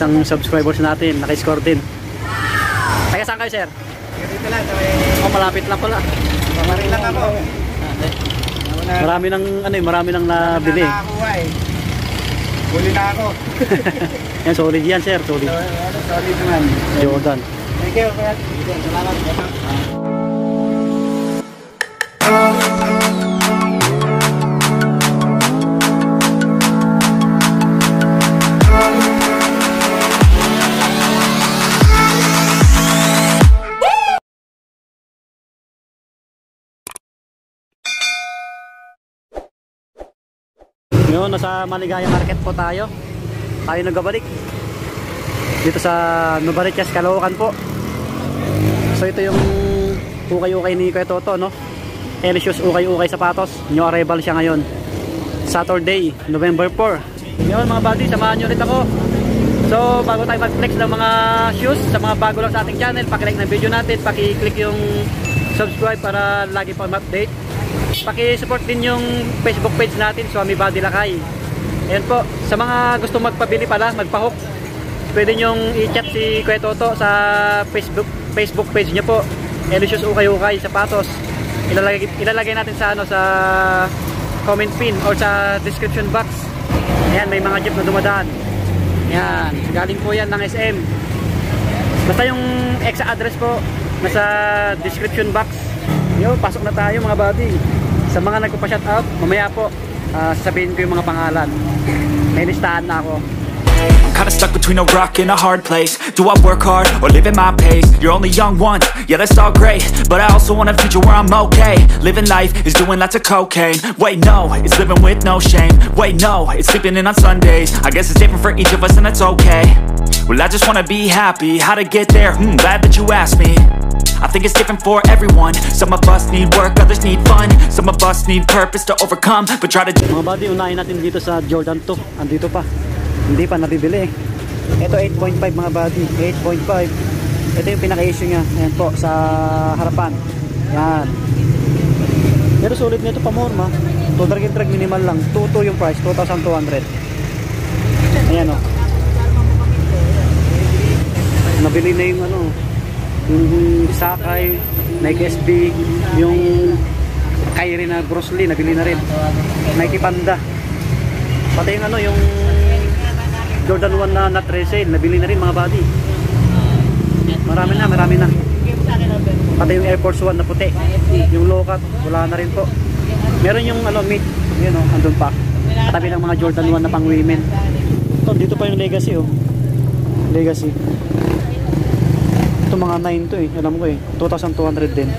isang subscribers natin, naka-score din. Taga saan kayo, sir? Dito lang. Oh, malapit lang pala. Marami lang ako. Marami nang nabili. Huli na ako. Yan, solid yan, sir. Solid. Solid naman. Jordan. Thank you, Kuya. Salamat. Ngayon, nasa Maligaya Market po tayo. Tayo nagbabalik dito sa Novaliches, Caloocan po. So ito yung ukay-ukay ni Kuya Toto, no? Elicious ukay-ukay sapatos. New arrival siya ngayon, Saturday, November 4. Ngayon mga buddy, samahan nyo ulit ako. So bago tayo mag-flex ng mga shoes, sa mga bago lang sa ating channel, paki-like ng video natin, paki-click yung subscribe para lagi pa ma-update. Paki-support din yung Facebook page natin, Swami Body Lakay. Ayan po, sa mga gusto magpabili pala, magpa-hook, pwede nyong i-chat si Kuya Toto sa Facebook page niya po, Elicious Ukay-Ukay Sapatos. Ilalagay natin sa sa comment pin or sa description box. Ayan, may mga jeep na dumadaan. Ayan, galing po yan ng SM. Basta yung exact address po nasa description box. Yo, pasok na tayo mga buddy. Sa mga nagpa-shoutout, mamaya po sasabihin ko yung mga pangalan. May listahan na ako. I'm kinda stuck between a rock and a hard place. Do I work hard or live at my pace? You're only young once, yeah that's all great, but I also want a future where I'm okay. Living life is doing lots of cocaine. Wait no, it's living with no shame. Wait no, it's sleeping in on Sundays. I guess it's different for each of us and that's okay. Well I just wanna be happy, how to get there? Glad that you asked me. I think it's different for everyone. Some of us need work, others need fun. Some of us need purpose to overcome, but try to... Mga buddy, unahin natin dito sa Jordan 2. Andito pa, hindi pa nabibili. Ito 8.5 mga buddy, 8.5. Ito yung pinaka-issue nya. Ayan po, sa harapan. Yan. Pero solid nito pa morma. To drag and drag minimal lang. 2.2 yung price, 2,200. Ayan o. Nabili na yung ano, yung Sakay, Nike SB, yung Kyrie na Bruce Lee, nabili na rin. Nike Panda. Pati yung ano, yung Jordan 1 na not resale, nabili na rin mga buddy. Marami na. Pati yung Air Force 1 na puti. Yung low cut, wala na rin po. Meron yung ano, mid, yun o, andun pa. Katabi ng mga Jordan 1 na pang women. Ito, dito pa yung Legacy o. Legacy. Ito mga 9 to eh, alam ko eh, 2,200 din.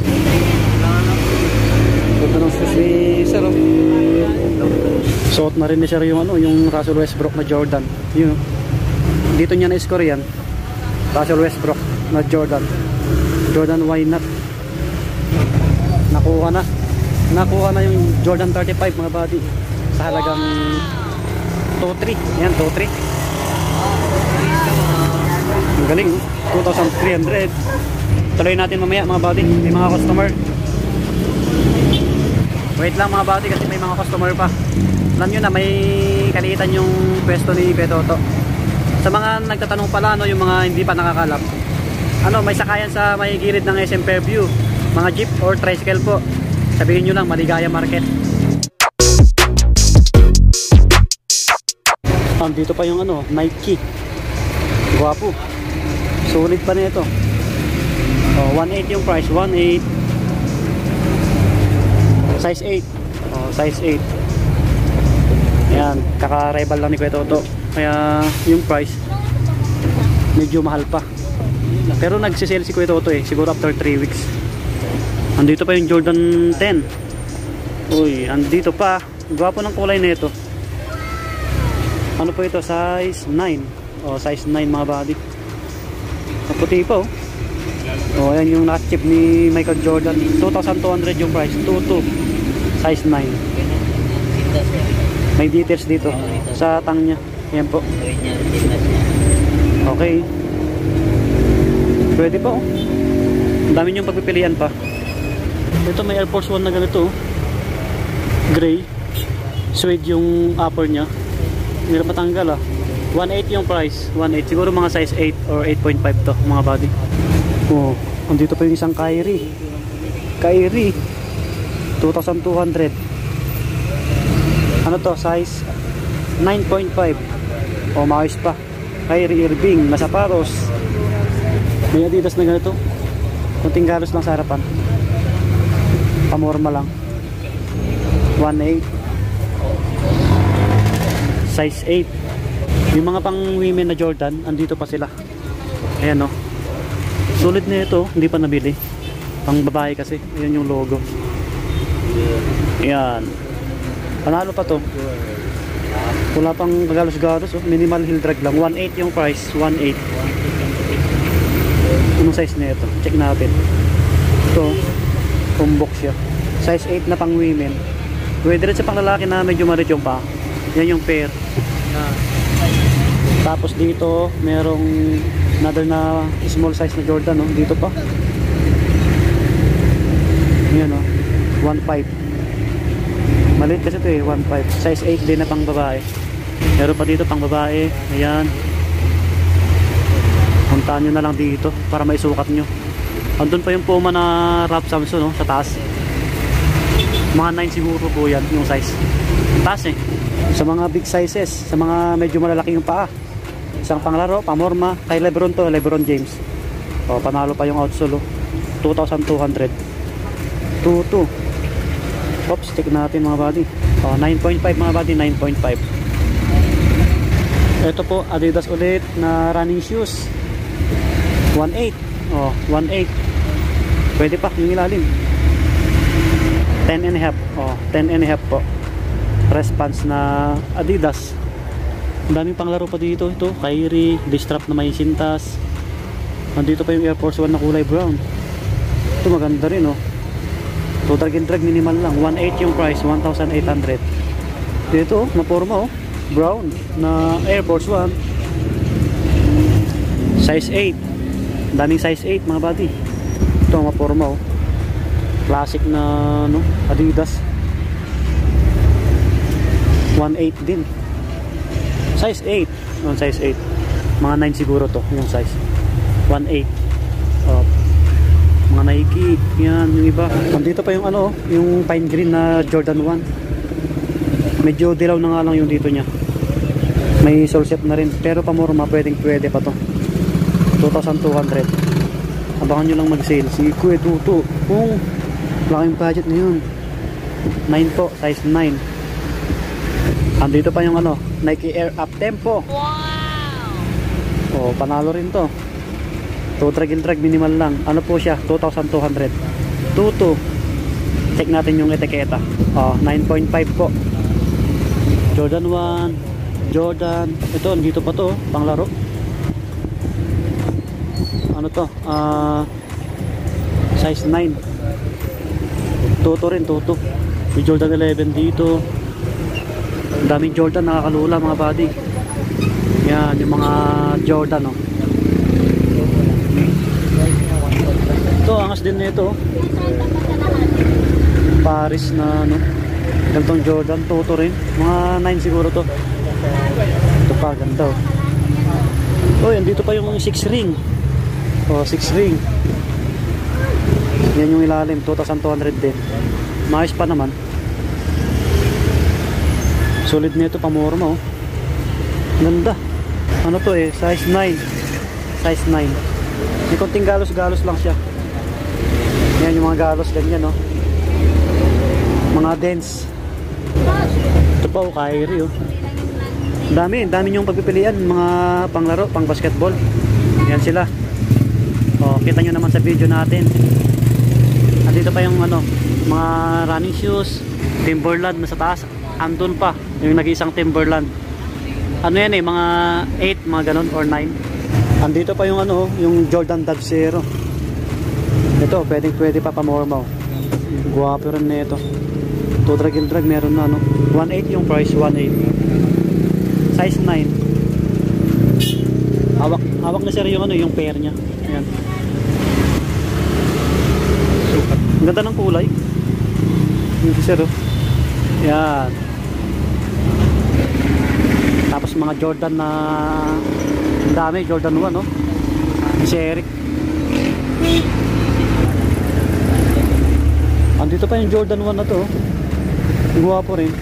Ito ng shoes ni Sir. Suot na rin ni Sir yung ano, yung Russell Westbrook na Jordan. Yun. Dito niya na-score yan. Russell Westbrook na Jordan. Jordan why not? Nakuha na yung Jordan 35 mga buddy. Sa halagang 2,300. Yan, 2,300. Ang galing, 2,300. Tuloy natin mamaya mga buddy, may mga customer. Wait lang mga buddy kasi may mga customer pa. Alam nyo na may kaliitan yung pwesto ni Kuya Toto. Sa mga nagtatanong pala, no, yung mga hindi pa nakakalap, ano, may sakayan sa may gilid ng SM Fairview, mga jeep or tricycle po, sabihin nyo lang Maligaya Market. Dito pa yung ano, Nike. Guwapo. Solid pa na ito. Oh, 1.8 yung price, 1.8. Size 8. Oh, size 8. Ayan, kaka-rival lang ni Kuya Toto. Kaya yung price medyo mahal pa. Pero nagsisale si Kuya Toto eh, siguro after 3 weeks. Andito pa yung Jordan 10. Uy, andito pa. Guwapo ng kulay nito. Ano po ito? Size 9. Oh, size 9 mga buddy. Puti pa oh. Oh, ayan yung last chip ni Michael Jordan. 2,200 yung price. 22. Size 9. May details dito sa tang niya. Ayan po. Okay. Pwede pa oh. Ang dami niyong pagpipilian pa. Ito may Air Force 1 na ganito oh. Gray. Suede yung upper niya. Hirap matanggal ah. 1.8 yung price. 1.8. Siguro mga size 8 or 8.5 to mga body. Oh, andito pa yung isang Kyrie. Kyrie 2,200. Ano to? Size 9.5. Oh, maayos pa. Kyrie Irving na sapatos. May Adidas na ganito. Kunting galos lang sa harapan. Pamorma lang. 1.8. Size 8. Yung mga pang women na Jordan, andito pa sila. Ayan, no. Sulit na ito, hindi pa nabili. Pang babae kasi. Ayan yung logo. Ayan. Panalo pa to. Wala pang kagalos-galos. Oh. Minimal heel drag lang. 1.8 yung price. 1.8. Anong size na ito? Check natin. Ito. Tumbok siya. Size 8 na pang women. Pwede rin sa pang lalaki na medyo marit yung pa. Yan yung pair. Tapos dito merong another na small size na Jordan, no? Dito pa. Yan, no? 1.5. Maliit kasi ito eh, 1.5. Size 8 din na pang babae. Meron pa dito pang babae. Ayan. Puntaan nyo na lang dito para maisukat nyo. Andun pa yung Puma na Ralph Samson, no? Sa taas. Mga 9 siguro po yan yung size. Taas eh. Sa mga big sizes, sa mga medyo malalaki yung paa. Isang panglaro, pamorma. Kay Lebron to, Lebron James. O, panalo pa yung outsole. 2,200. 2.2. Oops, check natin mga buddy. O, 9.5 mga buddy, 9.5. Ito po, Adidas ulit na running shoes. 1.8. O, 1.8. Pwede pa yung ilalim. 10.5. O, 10.5 po. Response na Adidas. Ang daming panglaro pa dito. Ito, Kyrie, distrap na may sintas. Nandito pa yung Air Force 1 na kulay brown. Ito maganda rin, oh. So drag and drag minimal lang. 1.8 yung price, 1,800. Dito, oh, maporma, oh. Brown na Air Force 1. Size 8. Daming size 8 mga buddy. Ito maporma, oh. Classic na no, Adidas. 1.8 din. Size 8. Yung size 8. Mga 9 siguro to, yung size. 1.8. Oh. Mga Nike, yan yung iba. Nandito pa yung ano, yung pine green na Jordan 1. Medyo dilaw na nga lang yung dito niya. May sole set na rin, pero pamorma pwede pa to. 2,200. Abangan nyo lang mag-sale. Si Kuya Tuto. Kung laking budget na yun. 9 po, size 9. Andito pa yung ano, Nike Air Up Tempo. Wow! Oh, panalo rin to. To drag and drag minimal lang. Ano po siya? 2,200. 2.2. Check natin yung etiketa. Oh, 9.5 po. Jordan 1. Jordan. Ito, andito pa to. Panglaro. Ano to? Size 9. 2.2 rin. 2.2. May Jordan 11 dito. Daming Jordan nakakalula mga buddy. Yan, yung mga Jordan, oh. Ito, angas din nito. Paris na ano. Gantong Jordan, toto rin. Mga 9 siguro to. Ito pa, ganda, oh. Oh, yan, dito pa yung 6 ring. Oh, 6 ring. Yan yung ilalim, 2,200 din. Maayos pa naman. Solid nito, pamorma, oh. Ganda. Ano to eh, size 9. Size 9. May konting galos-galos lang siya. Yan yung mga galos, ganyan, oh. Mga dents. Ito pa, oh, Kyrie, oh. Dami niyong pagpipilian, mga panglaro, pang basketball. Yan sila. Oh, kita nyo naman sa video natin. Andito pa yung ano, mga running shoes, Timberland na sa taas. Andun pa yung nag-iisang Timberland. Ano yan eh, mga 8, mga ganun, or 9. Andito pa yung ano, yung Jordan Dub Zero. Ito, pwede pa pamorma, oh. Guwapo rin na ito. To drag and drag, meron na ano. 1.8 yung price, 1.8. Size 9. Hawak na sir yung ano, yung pair nya. Ayan. Ang ganda ng kulay. Yung sir, oh. Yan. Tapos Tapos mga Jordan na ang dami, Jordan 1 no. Si Eric. Andito pa yung Jordan 1 na to. Guwapo rin.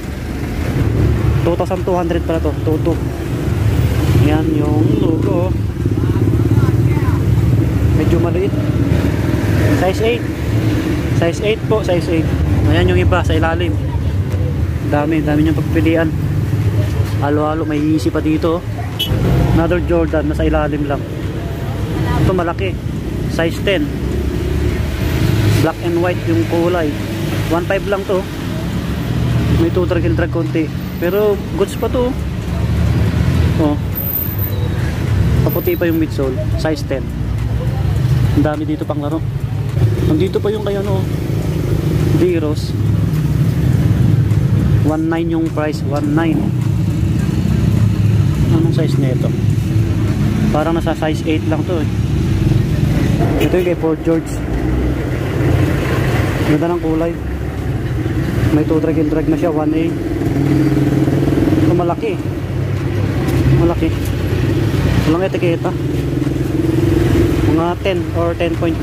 2,200 pala to. 22. Yan yung logo. Medyo maliit. Size 8. Size 8 po, size 8. Ayan yung iba sa ilalim. Dami niyang pagpilian. Halo-halo, may easy pa dito. Another Jordan na sa ilalim lang. Ito malaki. Size 10. Black and white yung kulay. 1.5 lang to. May 2 drag konti. Pero goods pa to. Oh. Paputi pa yung midsole. Size 10. Ang dami dito pang laro. Nandito pa yung kaya no. Zeros. 1.9 yung price. 1.9. Anong size nito? Parang nasa size 8 lang to eh. Ito yung kay Fort George. Ganda ng kulay. May 2 drag na siya. 1A. Ito malaki. Malaki. Walang etiketa. Mga 10 or 10.5.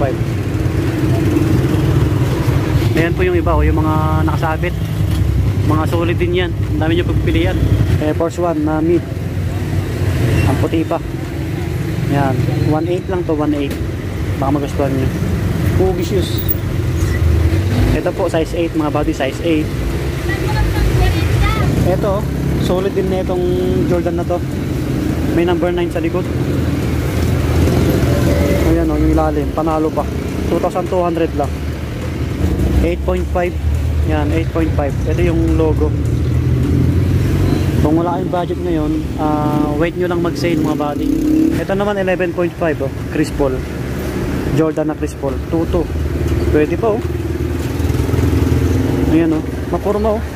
Ayan po yung iba o yung mga nakasabit. Mga solid din yan. Ang dami nyo pagpilian. Air Force 1 na mid. Ang puti pa. Yan. 1.8 lang to. 1.8. Baka magustuhan nyo. Huggy shoes. Ito po size 8. Mga body size 8. Ito. Solid din na itong Jordan na to. May number 9 sa likod. Ayan o. Yung ilalim. Panalo pa. 2,200 lang. 8.5. Yan. 8.5. Ito yung logo. Kung wala kayong budget ngayon, wait nyo lang mag-sale mga body. Ito naman 11.5 oh, Chris Paul. Jordan na Chris Paul. 2.2. Pwede pa oh. Ayan oh. Mapurma oh.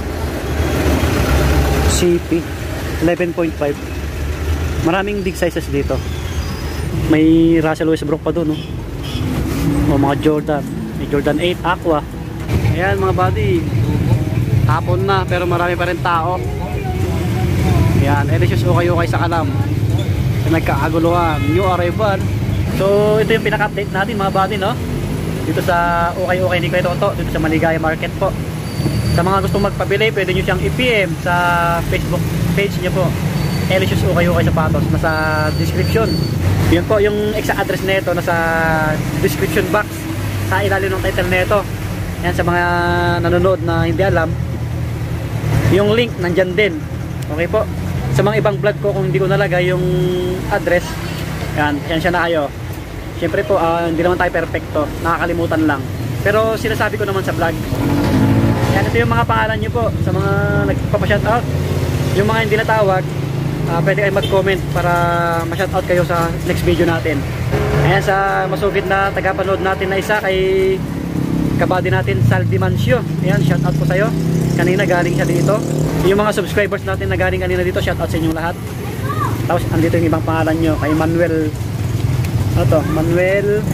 CP. 11.5. Maraming big sizes dito. May Russell Westbrook pa dun oh. O mga Jordan. May Jordan 8 Aqua. Ayan mga body. Hapon na pero marami pa rin tao. Yan, Elicious okay sa Kalam. Nagkaaguluhan, new arrival. So, ito yung pinaka-update natin mga buddy, no? Dito sa okay ni Kuya Toto, dito sa Maligaya Market po. Sa mga gustong magpabili, pwede nyo siyang i-PM sa Facebook page niya po. Elicious okay Sapatos, nasa description. Yun po, yung exact address nito nasa description box sa ilalim ng title nito. Yan, sa mga nanonood na hindi alam, yung link nandyan din. Okay po. Sa mga ibang vlog ko, kung hindi ko nalagay yung address, yan siya na kayo. Siyempre po, hindi naman tayo perfecto, nakakalimutan lang. Pero sinasabi ko naman sa vlog. Yan, ito yung mga pangalan nyo po sa mga nagpapa-shoutout. Yung mga hindi natawag, pwede kayo mag-comment para ma-shoutout kayo sa next video natin. Ayan, sa masugid na tagapanood natin na isa, kay kabady natin, Saldi Mancio. Ayan, shoutout po sa'yo. Kanina galing siya dito. Yung mga subscribers natin na galing kanina dito, shoutout sa inyong lahat. Tapos andito yung ibang pangalan nyo, kay Manuel, ano to? Manuel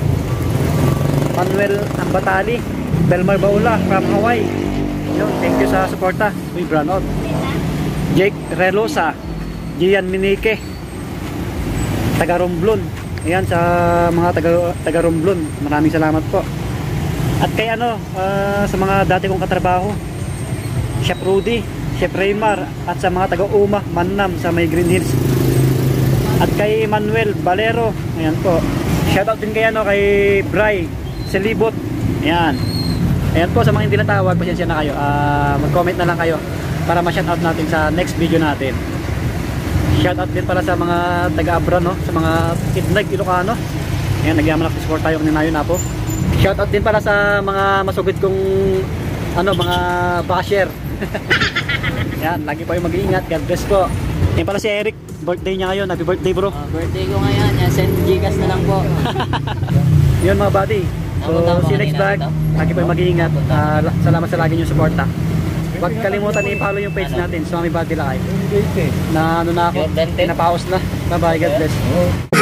Ambatali, Belmar Baula from Hawaii. Yun, thank you sa suporta. Uy, brand out. Jake Relosa, Gian Minike, taga Romblon. Ayan, sa mga taga Romblon, maraming salamat po. At kay sa mga dati kong katrabaho, Chef Rudy, Chef Raymar, at sa mga taga-Uma, Mannam sa may Green Hills. At kay Manuel Valero, ayan po. Shoutout din kay kay Bray Selibot. Ayan. Ayan po, sa mga hindi natawag, pasensya na kayo. Mag-comment na lang kayo para ma-shoutout natin sa next video natin. Shoutout din para sa mga taga-Abra, no? Sa mga Itnag, Ilocano. Ayan, nagyaman ako support tayo ng ninayon na po. Shoutout din para sa mga masugid kong mga basher. Yan, lagi po yung mag-iingat. God bless po. Yan pala si Eric, birthday niya ngayon. Happy birthday bro. Birthday ko ngayon, send Gcash na lang po. Yun mga buddy. So see you next vlog. Lagi po yung mag-iingat. Salamat sa lagi niyong support. Huwag kalimutan i-follow yung page natin, Swami Body Live. Na na ako, pinapaus na. Bye bye, God bless.